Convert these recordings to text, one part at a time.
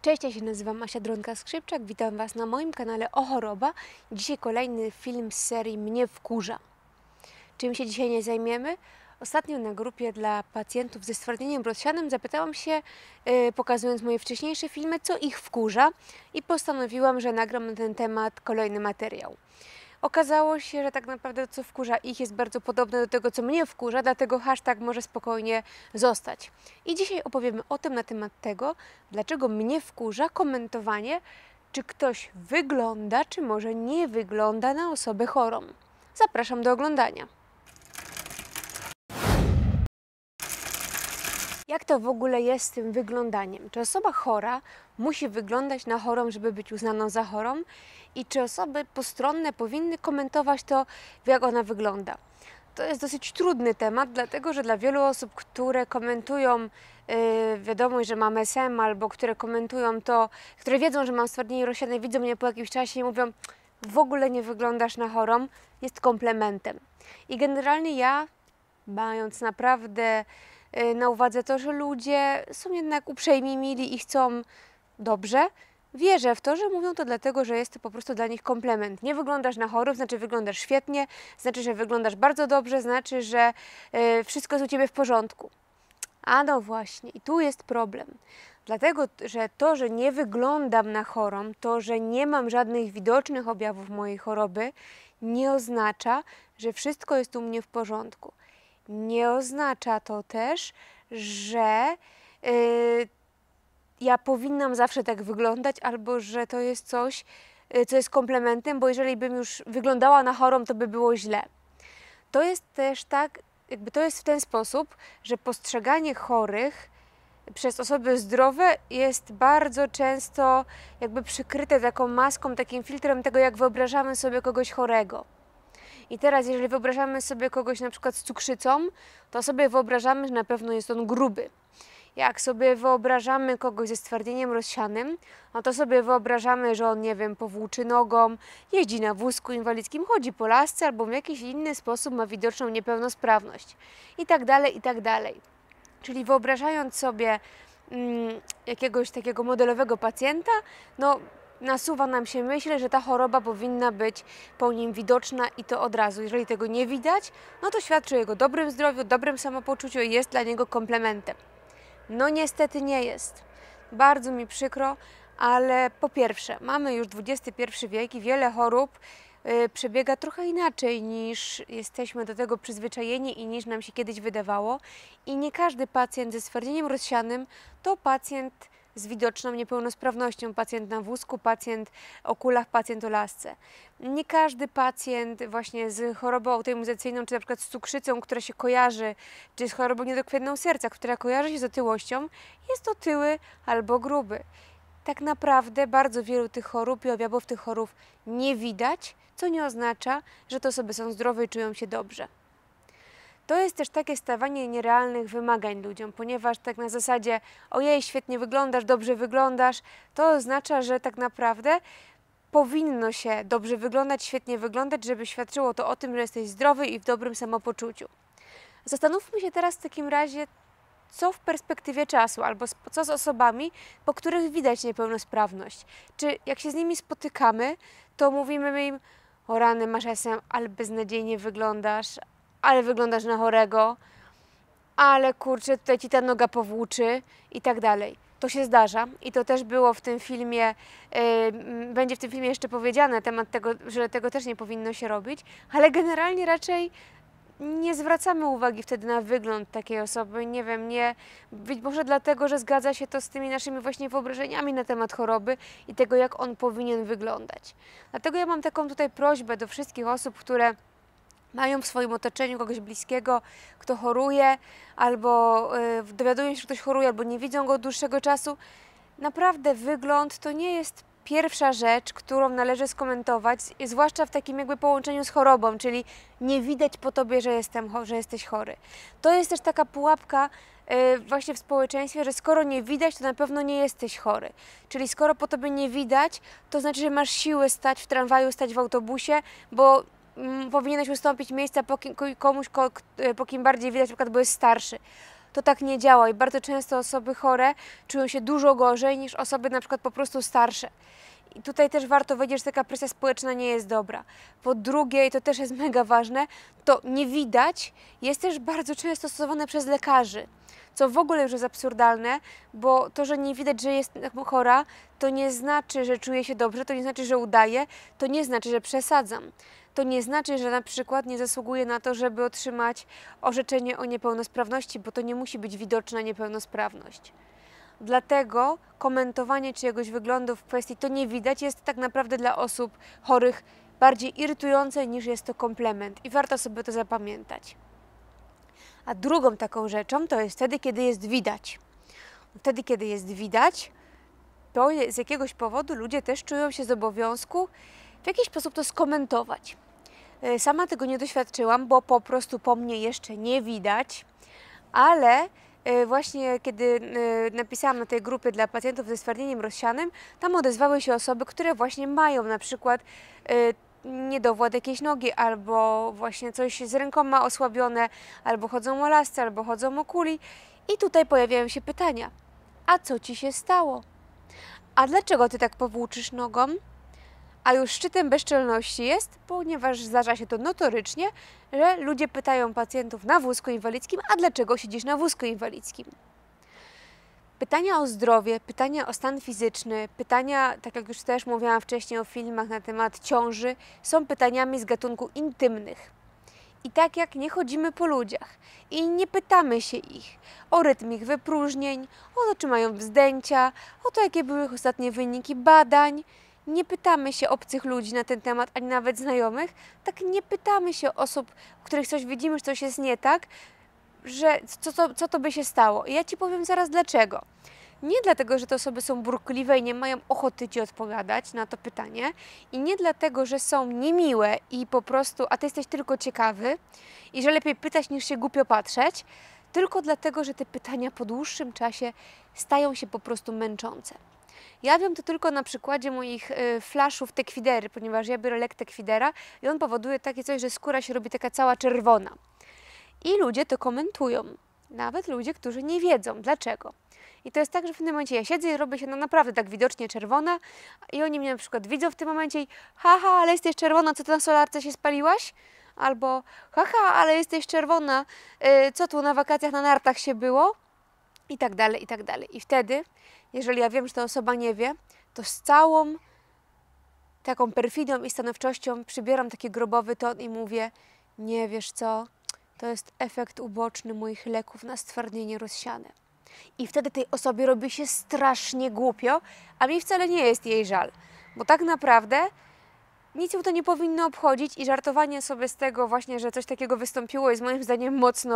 Cześć, ja się nazywam Asia Dronka-Skrzypczak, witam Was na moim kanale O Choroba. Dzisiaj kolejny film z serii Mnie wkurza. Czym się dzisiaj nie zajmiemy? Ostatnio na grupie dla pacjentów ze stwardnieniem rozsianym zapytałam się, pokazując moje wcześniejsze filmy, co ich wkurza i postanowiłam, że nagram na ten temat kolejny materiał. Okazało się, że tak naprawdę to, co wkurza ich, jest bardzo podobne do tego, co mnie wkurza, dlatego hashtag może spokojnie zostać. I dzisiaj opowiemy o tym na temat tego, dlaczego mnie wkurza komentowanie, czy ktoś wygląda, czy może nie wygląda na osobę chorą. Zapraszam do oglądania. Jak to w ogóle jest z tym wyglądaniem? Czy osoba chora musi wyglądać na chorą, żeby być uznaną za chorą? I czy osoby postronne powinny komentować to, jak ona wygląda? To jest dosyć trudny temat, dlatego że dla wielu osób, które komentują wiadomość, że mam SM, albo które komentują to, które wiedzą, że mam stwardnienie rozsiane, widzą mnie po jakimś czasie i mówią, w ogóle nie wyglądasz na chorą, jest komplementem. I generalnie ja, mając naprawdę na uwadze to, że ludzie są jednak uprzejmi, mili i chcą dobrze, wierzę w to, że mówią to dlatego, że jest to po prostu dla nich komplement. Nie wyglądasz na chorób, znaczy wyglądasz świetnie, znaczy, że wyglądasz bardzo dobrze, znaczy, że wszystko jest u Ciebie w porządku. A no właśnie, i tu jest problem. Dlatego, że to, że nie wyglądam na chorą, to, że nie mam żadnych widocznych objawów mojej choroby, nie oznacza, że wszystko jest u mnie w porządku. Nie oznacza to też, że ja powinnam zawsze tak wyglądać, albo że to jest coś, co jest komplementem, bo jeżeli bym już wyglądała na chorą, to by było źle. To jest też tak, jakby to jest w ten sposób, że postrzeganie chorych przez osoby zdrowe jest bardzo często jakby przykryte taką maską, takim filtrem tego, jak wyobrażamy sobie kogoś chorego. I teraz, jeżeli wyobrażamy sobie kogoś na przykład z cukrzycą, to sobie wyobrażamy, że na pewno jest on gruby. Jak sobie wyobrażamy kogoś ze stwardnieniem rozsianym, no to sobie wyobrażamy, że on, nie wiem, powłóczy nogą, jeździ na wózku inwalidzkim, chodzi po lasce albo w jakiś inny sposób ma widoczną niepełnosprawność. I tak dalej, i tak dalej. Czyli wyobrażając sobie jakiegoś takiego modelowego pacjenta, no nasuwa nam się myśl, że ta choroba powinna być po nim widoczna i to od razu. Jeżeli tego nie widać, no to świadczy o jego dobrym zdrowiu, dobrym samopoczuciu i jest dla niego komplementem. No niestety nie jest. Bardzo mi przykro, ale po pierwsze, mamy już XXI wiek i wiele chorób przebiega trochę inaczej niż jesteśmy do tego przyzwyczajeni i niż nam się kiedyś wydawało. I nie każdy pacjent ze stwardnieniem rozsianym to pacjent z widoczną niepełnosprawnością, pacjent na wózku, pacjent o kulach, pacjent o lasce. Nie każdy pacjent właśnie z chorobą autoimmunizacyjną, czy na przykład z cukrzycą, która się kojarzy, czy z chorobą niedokrwienną serca, która kojarzy się z otyłością, jest otyły albo gruby. Tak naprawdę bardzo wielu tych chorób i objawów tych chorób nie widać, co nie oznacza, że te osoby są zdrowe i czują się dobrze. To jest też takie stawianie nierealnych wymagań ludziom, ponieważ tak na zasadzie ojej, świetnie wyglądasz, dobrze wyglądasz, to oznacza, że tak naprawdę powinno się dobrze wyglądać, świetnie wyglądać, żeby świadczyło to o tym, że jesteś zdrowy i w dobrym samopoczuciu. Zastanówmy się teraz w takim razie, co w perspektywie czasu, albo co z osobami, po których widać niepełnosprawność. Czy jak się z nimi spotykamy, to mówimy im, o rany, masz SM, ale beznadziejnie wyglądasz, ale wyglądasz na chorego, ale kurczę, tutaj ci ta noga powłóczy i tak dalej. To się zdarza i to też było w tym filmie, będzie w tym filmie jeszcze powiedziane na temat tego, że tego też nie powinno się robić, ale generalnie raczej nie zwracamy uwagi wtedy na wygląd takiej osoby, nie wiem, być może dlatego, że zgadza się to z tymi naszymi właśnie wyobrażeniami na temat choroby i tego, jak on powinien wyglądać. Dlatego ja mam taką tutaj prośbę do wszystkich osób, które mają w swoim otoczeniu kogoś bliskiego, kto choruje, albo dowiadują się, że ktoś choruje, albo nie widzą go od dłuższego czasu. Naprawdę wygląd to nie jest pierwsza rzecz, którą należy skomentować, zwłaszcza w takim jakby połączeniu z chorobą, czyli nie widać po tobie, że jesteś chory. To jest też taka pułapka właśnie w społeczeństwie, że skoro nie widać, to na pewno nie jesteś chory. Czyli skoro po tobie nie widać, to znaczy, że masz siłę stać w tramwaju, stać w autobusie, bo powinieneś ustąpić miejsca komuś, po kim bardziej widać, na przykład, bo jest starszy. to tak nie działa i bardzo często osoby chore czują się dużo gorzej niż osoby na przykład po prostu starsze. I tutaj też warto wiedzieć, że taka presja społeczna nie jest dobra. Po drugie, i to też jest mega ważne, to nie widać jest też bardzo często stosowane przez lekarzy, co w ogóle już jest absurdalne, bo to, że nie widać, że jest chora, to nie znaczy, że czuje się dobrze, to nie znaczy, że udaje, to nie znaczy, że przesadzam. To nie znaczy, że na przykład nie zasługuje na to, żeby otrzymać orzeczenie o niepełnosprawności, bo to nie musi być widoczna niepełnosprawność. Dlatego komentowanie czyjegoś wyglądu w kwestii to nie widać jest tak naprawdę dla osób chorych bardziej irytujące niż jest to komplement i warto sobie to zapamiętać. A drugą taką rzeczą to jest wtedy, kiedy jest widać. Wtedy, kiedy jest widać, to z jakiegoś powodu ludzie też czują się z obowiązku w jakiś sposób to skomentować. Sama tego nie doświadczyłam, bo po prostu po mnie jeszcze nie widać, ale właśnie kiedy napisałam na tej grupie dla pacjentów ze stwardnieniem rozsianym, tam odezwały się osoby, które właśnie mają na przykład niedowład jakiejś nogi, albo właśnie coś z rękoma osłabione, albo chodzą o lasce, albo chodzą o kuli. I tutaj pojawiają się pytania. A co Ci się stało? A dlaczego Ty tak powłóczysz nogą? A już szczytem bezczelności jest, ponieważ zdarza się to notorycznie, że ludzie pytają pacjentów na wózku inwalidzkim, a dlaczego siedzisz na wózku inwalidzkim? Pytania o zdrowie, pytania o stan fizyczny, pytania, tak jak już też mówiłam wcześniej o filmach na temat ciąży, są pytaniami z gatunku intymnych. I tak jak nie chodzimy po ludziach i nie pytamy się ich o rytm ich wypróżnień, o to, czy mają wzdęcia, o to, jakie były ostatnie wyniki badań, nie pytamy się obcych ludzi na ten temat, ani nawet znajomych, tak nie pytamy się osób, u których coś widzimy, że coś jest nie tak, że co to by się stało. I ja Ci powiem zaraz dlaczego. Nie dlatego, że te osoby są burkliwe i nie mają ochoty Ci odpowiadać na to pytanie i nie dlatego, że są niemiłe i po prostu, a Ty jesteś tylko ciekawy i że lepiej pytać niż się głupio patrzeć, tylko dlatego, że te pytania po dłuższym czasie stają się po prostu męczące. Ja wiem to tylko na przykładzie moich flaszów Tekwidery, ponieważ ja biorę lek Tekwidera i on powoduje takie coś, że skóra się robi taka cała czerwona. I ludzie to komentują, nawet ludzie, którzy nie wiedzą dlaczego. I to jest tak, że w tym momencie ja siedzę i robię się naprawdę tak widocznie czerwona i oni mnie na przykład widzą w tym momencie i haha, ale jesteś czerwona, co ty na solarce się spaliłaś? Albo haha, ale jesteś czerwona, co tu na wakacjach na nartach się było? I tak dalej, i tak dalej. I wtedy, jeżeli ja wiem, że ta osoba nie wie, to z całą taką perfidią i stanowczością przybieram taki grobowy ton i mówię, nie wiesz co, to jest efekt uboczny moich leków na stwardnienie rozsiane. I wtedy tej osobie robi się strasznie głupio, a mi wcale nie jest jej żal, bo tak naprawdę nic ją to nie powinno obchodzić i żartowanie sobie z tego właśnie, że coś takiego wystąpiło jest moim zdaniem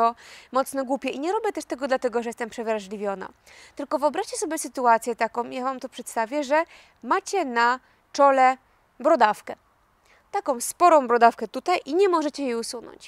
mocno głupie. I nie robię też tego dlatego, że jestem przewrażliwiona. Tylko wyobraźcie sobie sytuację taką, ja Wam to przedstawię, że macie na czole brodawkę. Taką sporą brodawkę tutaj i nie możecie jej usunąć.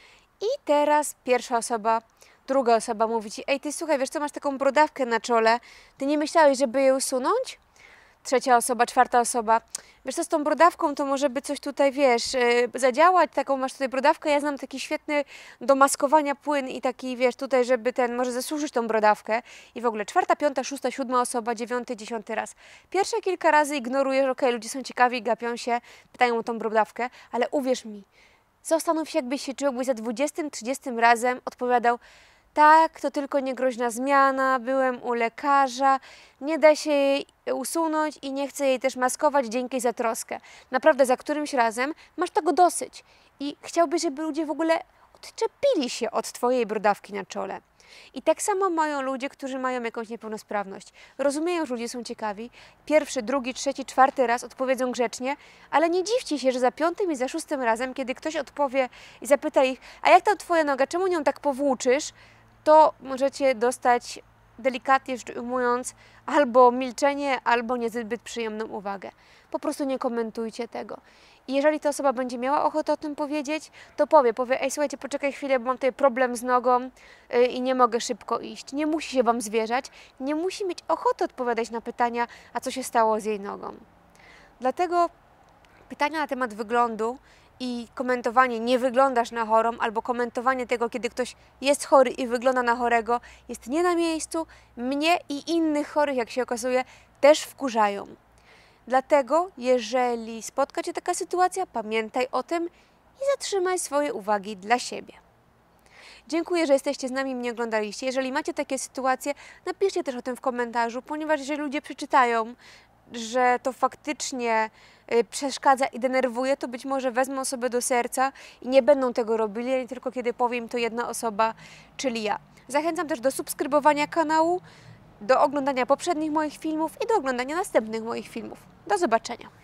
I teraz pierwsza osoba, druga osoba mówi Ci, ej Ty słuchaj, wiesz co, masz taką brodawkę na czole, Ty nie myślałeś, żeby je usunąć? Trzecia osoba, czwarta osoba, wiesz co, z tą brodawką to może by coś tutaj, wiesz, zadziałać, taką masz tutaj brodawkę, ja znam taki świetny do maskowania płyn i taki, wiesz, tutaj, żeby może zasuszyć tą brodawkę i w ogóle czwarta, piąta, szósta, siódma osoba, dziewiąty, dziesiąty raz. Pierwsze kilka razy ignorujesz, okej, ludzie są ciekawi, gapią się, pytają o tą brodawkę, ale uwierz mi, zastanów się, jakbyś się czuł, jakbyś za 20, 30 razem odpowiadał, tak, to tylko niegroźna zmiana, byłem u lekarza, nie da się jej usunąć i nie chcę jej też maskować, dzięki za troskę. Naprawdę za którymś razem masz tego dosyć i chciałbyś, żeby ludzie w ogóle odczepili się od Twojej brodawki na czole. I tak samo mają ludzie, którzy mają jakąś niepełnosprawność. Rozumieją, że ludzie są ciekawi, pierwszy, drugi, trzeci, czwarty raz odpowiedzą grzecznie, ale nie dziwcie się, że za piątym i za szóstym razem, kiedy ktoś odpowie i zapyta ich, a jak tam Twoja noga, czemu nią tak powłóczysz, to możecie dostać, delikatnie rzecz ujmując, albo milczenie, albo niezbyt przyjemną uwagę. Po prostu nie komentujcie tego. I jeżeli ta osoba będzie miała ochotę o tym powiedzieć, to powie, ej słuchajcie, poczekaj chwilę, bo mam tutaj problem z nogą i nie mogę szybko iść. Nie musi się Wam zwierzać, nie musi mieć ochoty odpowiadać na pytania, a co się stało z jej nogą. Dlatego pytania na temat wyglądu i komentowanie nie wyglądasz na chorą, albo komentowanie tego, kiedy ktoś jest chory i wygląda na chorego, jest nie na miejscu. Mnie i innych chorych, jak się okazuje, też wkurzają. Dlatego, jeżeli spotka Cię taka sytuacja, pamiętaj o tym i zatrzymaj swoje uwagi dla siebie. Dziękuję, że jesteście z nami i mnie oglądaliście. Jeżeli macie takie sytuacje, napiszcie też o tym w komentarzu, ponieważ jeżeli ludzie przeczytają, że to faktycznie przeszkadza i denerwuje, to być może wezmą sobie do serca i nie będą tego robili, nie tylko kiedy powiem to jedna osoba, czyli ja. Zachęcam też do subskrybowania kanału, do oglądania poprzednich moich filmów i do oglądania następnych moich filmów. Do zobaczenia!